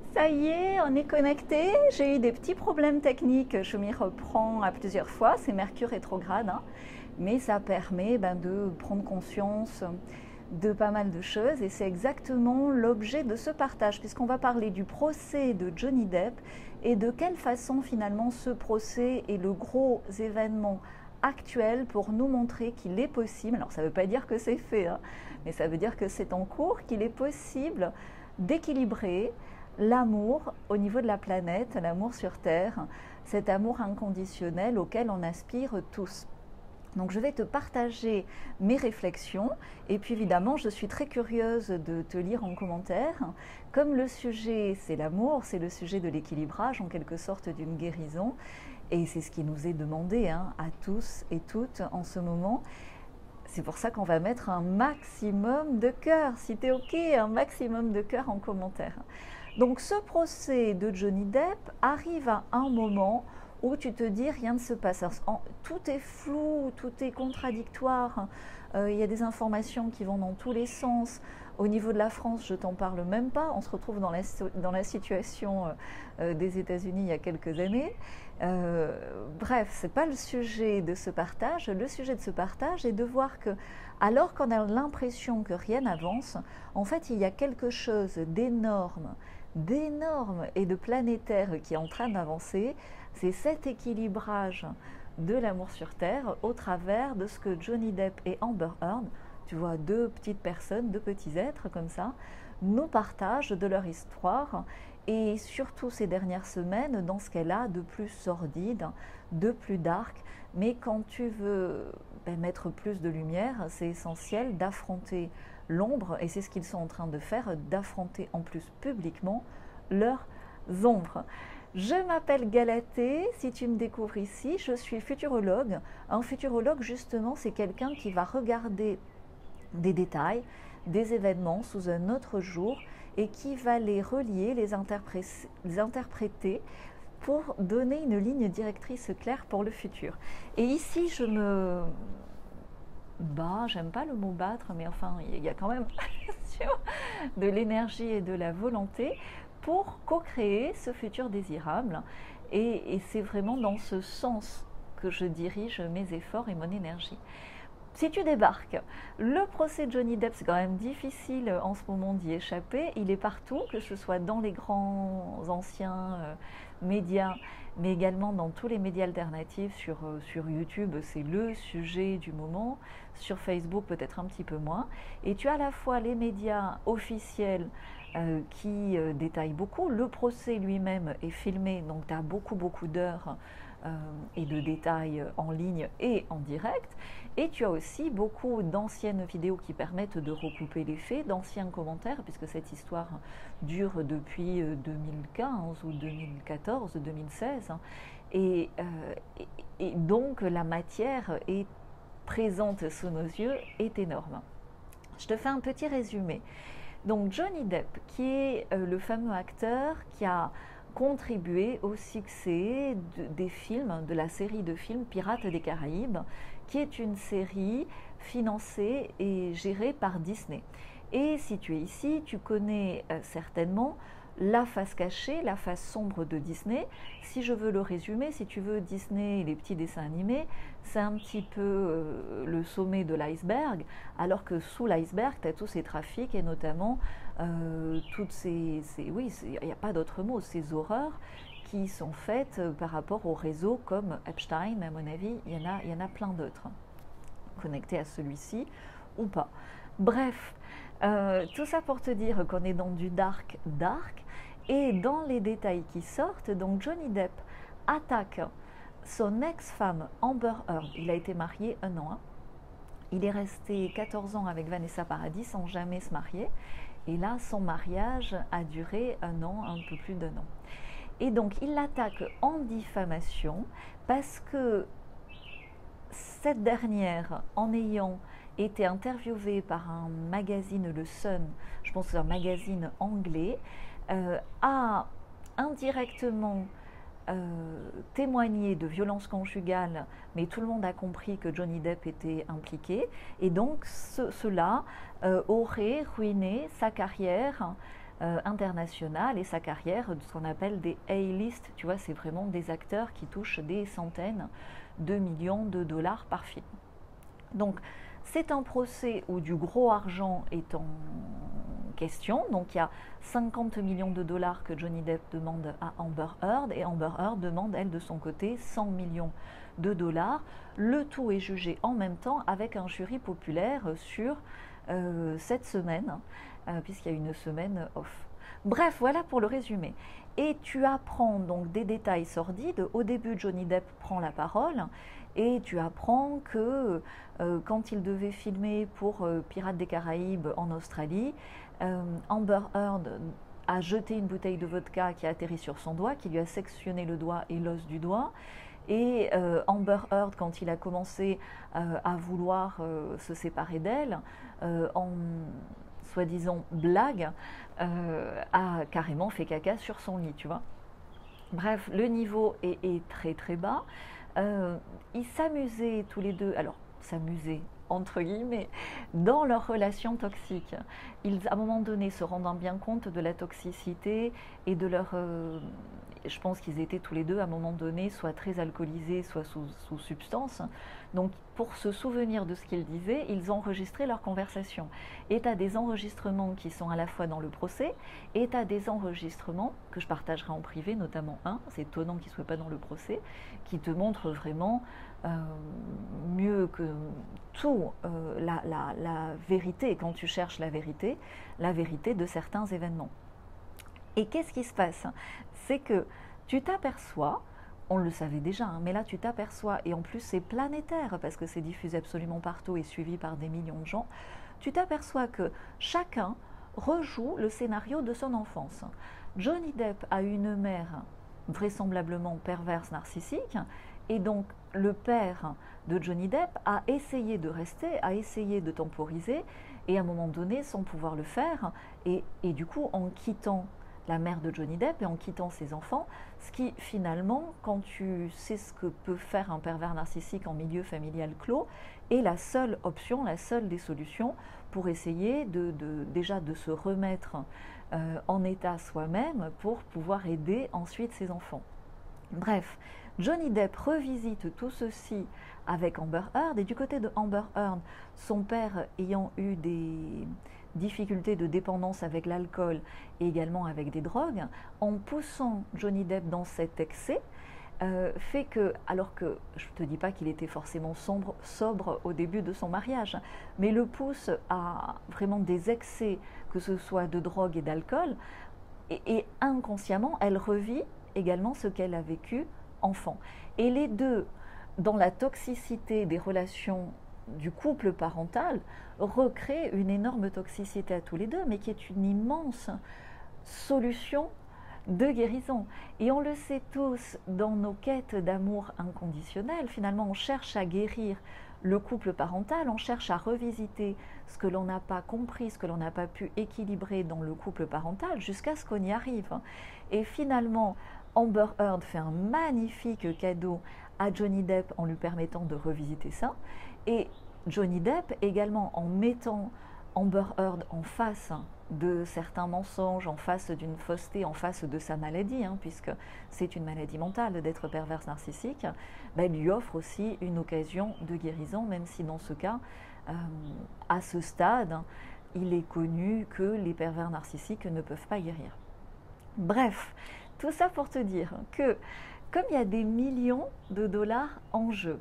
Ça y est, on est connecté. J'ai eu des petits problèmes techniques, je m'y reprends à plusieurs fois, c'est Mercure rétrograde, hein. Mais ça permet de prendre conscience de pas mal de choses et c'est exactement l'objet de ce partage puisqu'on va parler du procès de Johnny Depp et de quelle façon finalement ce procès est le gros événement actuel pour nous montrer qu'il est possible, alors ça ne veut pas dire que c'est fait, hein, mais ça veut dire que c'est en cours, qu'il est possible d'équilibrer l'amour au niveau de la planète, l'amour sur Terre, cet amour inconditionnel auquel on aspire tous. Donc je vais te partager mes réflexions et puis évidemment je suis très curieuse de te lire en commentaire. Comme le sujet c'est l'amour, c'est le sujet de l'équilibrage en quelque sorte d'une guérison et c'est ce qui nous est demandé à tous et toutes en ce moment. C'est pour ça qu'on va mettre un maximum de cœur, si t'es ok, un maximum de cœur en commentaire. Donc ce procès de Johnny Depp arrive à un moment où tu te dis rien ne se passe. Alors, tout est flou, tout est contradictoire, il y a des informations qui vont dans tous les sens. Au niveau de la France, je t'en parle même pas, on se retrouve dans la situation des États-Unis il y a quelques années. Bref, ce n'est pas le sujet de ce partage. Le sujet de ce partage est de voir que, alors qu'on a l'impression que rien n'avance, en fait, il y a quelque chose d'énorme et de planétaire qui est en train d'avancer. C'est cet équilibrage de l'amour sur Terre au travers de ce que Johnny Depp et Amber Heard, tu vois, deux petites personnes, deux petits êtres comme ça, nous partagent de leur histoire et surtout ces dernières semaines dans ce qu'elle a de plus sordide, de plus dark. Mais quand tu veux mettre plus de lumière, c'est essentiel d'affronter l'ombre et c'est ce qu'ils sont en train de faire, d'affronter en plus publiquement leurs ombres. Je m'appelle Galatée, si tu me découvres ici, je suis futurologue. Un futurologue justement c'est quelqu'un qui va regarder des détails, des événements sous un autre jour et qui va les relier, les interpréter pour donner une ligne directrice claire pour le futur. Et ici je me j'aime pas le mot battre, mais enfin il y a quand même de l'énergie et de la volonté pour co-créer ce futur désirable et c'est vraiment dans ce sens que je dirige mes efforts et mon énergie. Si tu débarques, le procès de Johnny Depp, c'est quand même difficile en ce moment d'y échapper. Il est partout, que ce soit dans les grands anciens médias, mais également dans tous les médias alternatifs. Sur YouTube, c'est le sujet du moment. Sur Facebook, peut-être un petit peu moins. Et tu as à la fois les médias officiels qui détaillent beaucoup. Le procès lui-même est filmé, donc tu as beaucoup d'heures et de détails en ligne et en direct. Et tu as aussi beaucoup d'anciennes vidéos qui permettent de recouper les faits, d'anciens commentaires, puisque cette histoire dure depuis 2015 ou 2014, 2016. Et donc la matière est présente sous nos yeux, est énorme. Je te fais un petit résumé. Donc Johnny Depp, qui est le fameux acteur qui a contribué au succès des films, de la série de films Pirates des Caraïbes, qui est une série financée et gérée par Disney. Et si tu es ici, tu connais certainement la face cachée, la face sombre de Disney. Si je veux le résumer, si tu veux, Disney et les petits dessins animés, c'est un petit peu le sommet de l'iceberg, alors que sous l'iceberg, tu as tous ces trafics et notamment toutes il n'y a pas d'autre mot, ces horreurs qui sont faites par rapport aux réseaux comme Epstein, mais à mon avis, il y en a plein d'autres, connectés à celui-ci ou pas. Bref, tout ça pour te dire qu'on est dans du dark, et dans les détails qui sortent, donc Johnny Depp attaque son ex-femme Amber Heard. Il a été marié 1 an. Il est resté 14 ans avec Vanessa Paradis sans jamais se marier. Et là, son mariage a duré 1 an, un peu plus d'1 an. Et donc, il l'attaque en diffamation parce que cette dernière, en ayant été interviewée par un magazine, le Sun, je pense que c'est un magazine anglais, a indirectement témoigné de violences conjugales, mais tout le monde a compris que Johnny Depp était impliqué, et donc cela aurait ruiné sa carrière international et sa carrière de ce qu'on appelle des A-list. Tu vois, c'est vraiment des acteurs qui touchent des centaines de millions de dollars par film. Donc, c'est un procès où du gros argent est en question. Donc, il y a 50 millions de dollars que Johnny Depp demande à Amber Heard et Amber Heard demande, elle, de son côté, 100 millions de dollars. Le tout est jugé en même temps avec un jury populaire sur cette semaine, puisqu'il y a une semaine off. Bref, voilà pour le résumé. Et tu apprends donc des détails sordides. Au début, Johnny Depp prend la parole et tu apprends que quand il devait filmer pour Pirates des Caraïbes en Australie, Amber Heard a jeté une bouteille de vodka qui a atterri sur son doigt, qui lui a sectionné le doigt et l'os du doigt. Et Amber Heard, quand il a commencé à vouloir se séparer d'elle, en soi-disant blague, a carrément fait caca sur son lit, tu vois. Bref, le niveau est très très bas. Ils s'amusaient tous les deux, alors s'amusaient entre guillemets, dans leur relation toxique. Ils, à un moment donné, se rendant bien compte de la toxicité et de leur... je pense qu'ils étaient tous les deux, à un moment donné, soit très alcoolisés, soit sous substance. Donc, pour se souvenir de ce qu'ils disaient, ils ont enregistré leur conversation. Et tu as des enregistrements qui sont à la fois dans le procès, et tu as des enregistrements que je partagerai en privé, notamment un, c'est étonnant qu'il ne soit pas dans le procès, qui te montre vraiment mieux que tout la vérité, quand tu cherches la vérité de certains événements. Et qu'est-ce qui se passe? C'est que tu t'aperçois, on le savait déjà, hein, mais là tu t'aperçois, et en plus c'est planétaire parce que c'est diffusé absolument partout et suivi par des millions de gens, tu t'aperçois que chacun rejoue le scénario de son enfance. Johnny Depp a une mère vraisemblablement perverse, narcissique, et donc le père de Johnny Depp a essayé de rester, a essayé de temporiser, et à un moment donné, sans pouvoir le faire, et du coup en quittant la mère de Johnny Depp et en quittant ses enfants, ce qui finalement, quand tu sais ce que peut faire un pervers narcissique en milieu familial clos, est la seule option, la seule des solutions pour essayer déjà de se remettre en état soi-même pour pouvoir aider ensuite ses enfants. Bref, Johnny Depp revisite tout ceci avec Amber Heard, et du côté de Amber Heard, son père ayant eu des difficultés de dépendance avec l'alcool et également avec des drogues, en poussant Johnny Depp dans cet excès, fait que, alors que je ne te dis pas qu'il était forcément sobre au début de son mariage, mais le pousse à vraiment des excès, que ce soit de drogue et d'alcool, et inconsciemment, elle revit également ce qu'elle a vécu enfant. Et les deux, dans la toxicité des relations du couple parental, recréent une énorme toxicité à tous les deux, mais qui est une immense solution de guérison. Et on le sait tous, dans nos quêtes d'amour inconditionnel, finalement on cherche à guérir le couple parental, on cherche à revisiter ce que l'on n'a pas compris, ce que l'on n'a pas pu équilibrer dans le couple parental, jusqu'à ce qu'on y arrive. Et finalement, Amber Heard fait un magnifique cadeau à Johnny Depp en lui permettant de revisiter ça. Et Johnny Depp également, en mettant Amber Heard en face de certains mensonges, en face d'une fausseté, en face de sa maladie, hein, puisque c'est une maladie mentale d'être perverse narcissique, lui offre aussi une occasion de guérison, même si dans ce cas, à ce stade, il est connu que les pervers narcissiques ne peuvent pas guérir. Bref, tout ça pour te dire que, comme il y a des millions de dollars en jeu,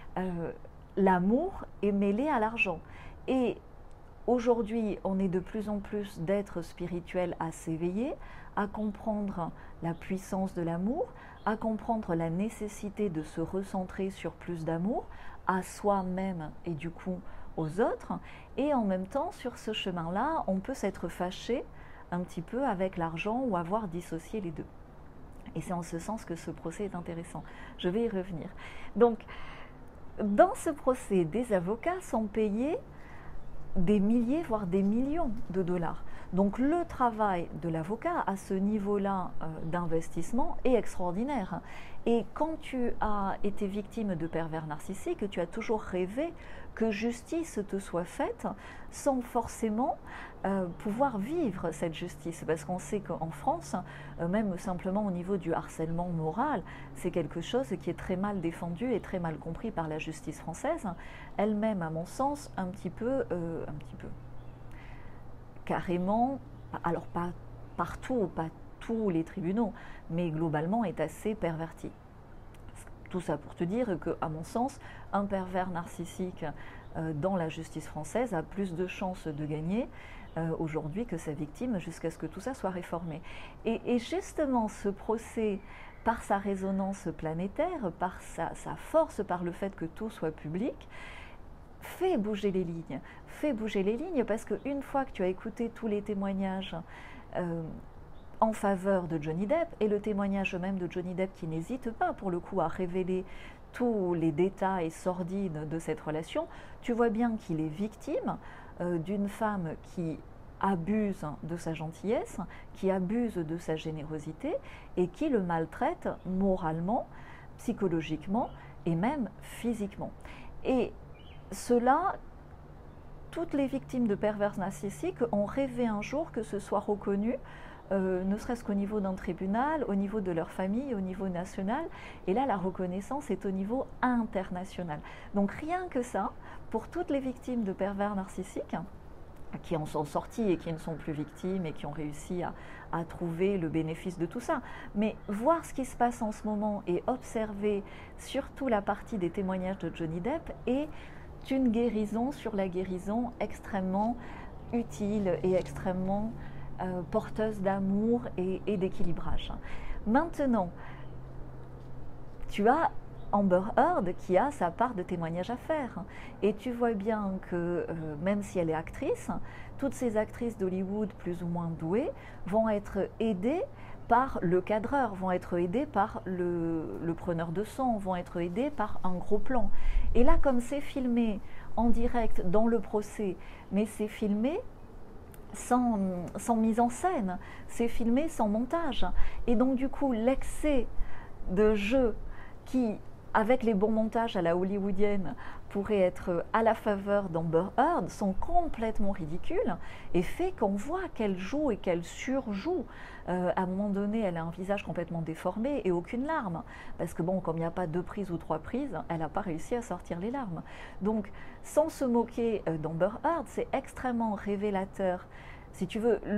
l'amour est mêlé à l'argent. Et aujourd'hui, on est de plus en plus d'êtres spirituels à s'éveiller, à comprendre la puissance de l'amour, à comprendre la nécessité de se recentrer sur plus d'amour, à soi-même et du coup aux autres. Et en même temps, sur ce chemin-là, on peut s'être fâché un petit peu avec l'argent ou avoir dissocié les deux. Et c'est en ce sens que ce procès est intéressant. Je vais y revenir. Donc, dans ce procès, des avocats sont payés des milliers, voire des millions de dollars. Donc le travail de l'avocat à ce niveau-là d'investissement est extraordinaire. Et quand tu as été victime de pervers narcissiques, tu as toujours rêvé que justice te soit faite sans forcément pouvoir vivre cette justice. Parce qu'on sait qu'en France, même simplement au niveau du harcèlement moral, c'est quelque chose qui est très mal défendu et très mal compris par la justice française, elle-même, à mon sens, un petit peu carrément, alors pas partout, pas tous les tribunaux, mais globalement est assez perverti. Tout ça pour te dire que, à mon sens, un pervers narcissique dans la justice française a plus de chances de gagner aujourd'hui que sa victime, jusqu'à ce que tout ça soit réformé. Et justement, ce procès, par sa résonance planétaire, par sa force, par le fait que tout soit public, fait bouger les lignes. Fait bouger les lignes parce qu'une fois que tu as écouté tous les témoignages en faveur de Johnny Depp, et le témoignage même de Johnny Depp qui n'hésite pas pour le coup à révéler tous les détails sordides de cette relation, tu vois bien qu'il est victime d'une femme qui abuse de sa gentillesse, qui abuse de sa générosité et qui le maltraite moralement, psychologiquement et même physiquement. Et cela, toutes les victimes de pervers narcissiques ont rêvé un jour que ce soit reconnu, ne serait-ce qu'au niveau d'un tribunal, au niveau de leur famille, au niveau national. Et là, la reconnaissance est au niveau international. Donc rien que ça, pour toutes les victimes de pervers narcissiques, qui en sont sortis et qui ne sont plus victimes et qui ont réussi à trouver le bénéfice de tout ça. Mais voir ce qui se passe en ce moment et observer surtout la partie des témoignages de Johnny Depp est une guérison sur la guérison extrêmement utile et extrêmement porteuse d'amour et d'équilibrage. Maintenant, tu as Amber Heard qui a sa part de témoignage à faire. Et tu vois bien que même si elle est actrice, toutes ces actrices d'Hollywood plus ou moins douées vont être aidées par le cadreur, vont être aidées par le preneur de son, vont être aidées par un gros plan. Et là, comme c'est filmé en direct dans le procès, mais c'est filmé sans mise en scène, c'est filmé sans montage. Et donc du coup, l'excès de jeu qui, avec les bons montages à la hollywoodienne, pourraient être à la faveur d'Amber Heard, sont complètement ridicules et fait qu'on voit qu'elle joue et qu'elle surjoue. À un moment donné, elle a un visage complètement déformé et aucune larme. Parce que bon, comme il n'y a pas 2 prises ou 3 prises, elle n'a pas réussi à sortir les larmes. Donc, sans se moquer d'Amber Heard, c'est extrêmement révélateur. Si tu veux,